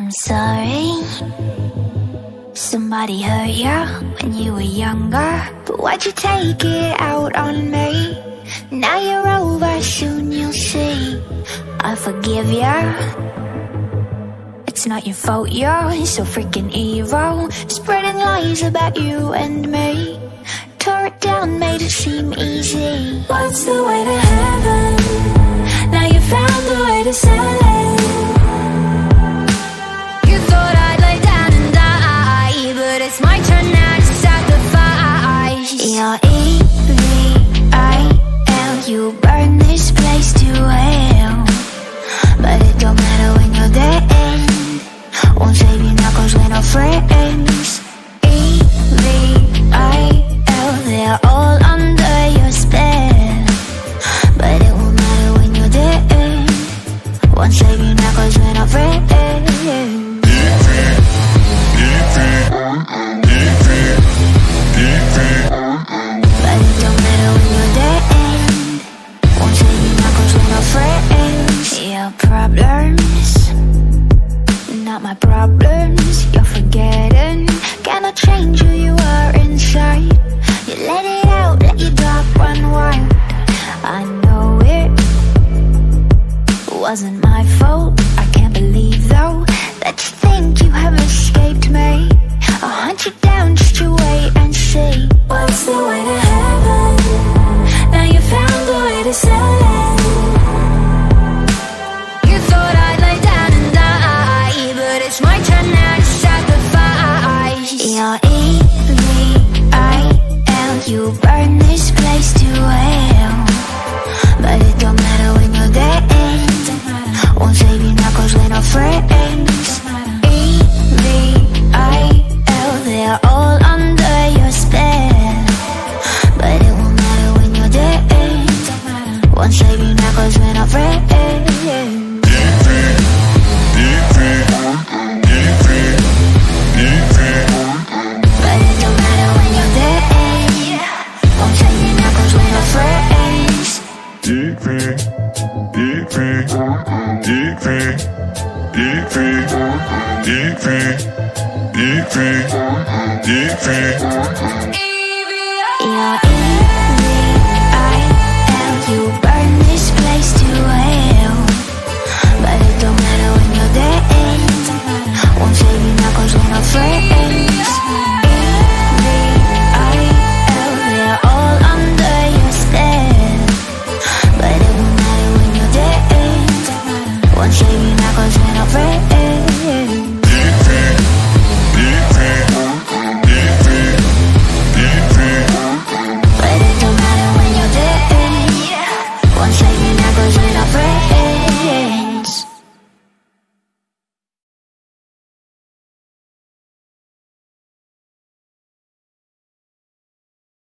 I'm sorry somebody hurt you when you were younger, but why'd you take it out on me? Now you're over, soon you'll see I forgive you. It's not your fault, you're so freaking evil, spreading lies about you and me. Tore it down, made it seem easy. What's the way to heaven? Now you found the way to sell it. You thought I'd lay down and die, but it's my turn now to sacrifice. You're EVIL, you burn this place to hell, but it don't matter when you're dead. Won't save you now cause we're not friends. EVIL, they're all under your spell, but it won't matter when you're dead. Won't save you now cause we're not friends. But it don't matter when you're dead. Won't save you now cause we're not friends. Your problems, not my problems. You're forgetting, cannot change who you are inside. You let it out, let your dog run wild. I know it wasn't my fault. I can't believe though that you think you have escaped me. I'll hunt you down just to wait and see. What's the way to heaven? Now you found the way to sell it. You thought I'd lay down and die, but it's my turn now to sacrifice. You're EVIL, you burn this place to hell, but it don't matter when you're dead. Won't save you now cause we're not friends. EVIL, they're all under your spell, but it won't matter when you're dead. Won't save you now cause we're not friends. But it don't matter when you're dead. Won't save you now cause we're not friends. You're